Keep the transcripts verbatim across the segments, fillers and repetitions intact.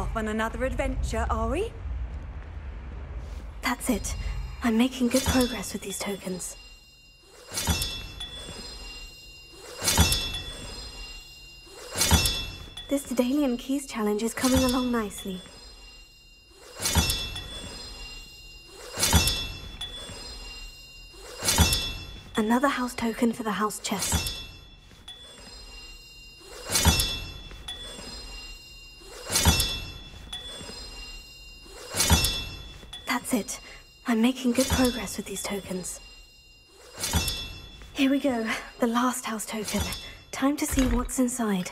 Off on another adventure, are we? That's it. I'm making good progress with these tokens. This Daedalian Keys challenge is coming along nicely. Another house token for the house chest. That's it. I'm making good progress with these tokens. Here we go, the last house token. Time to see what's inside.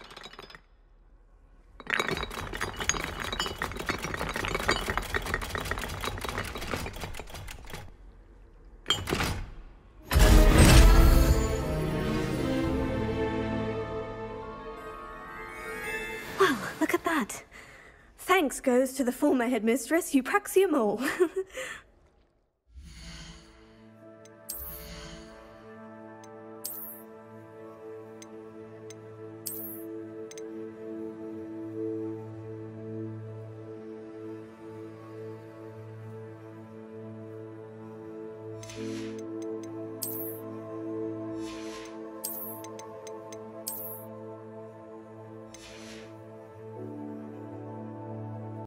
Well, look at that. Thanks goes to the former headmistress, Eupraxia Mole.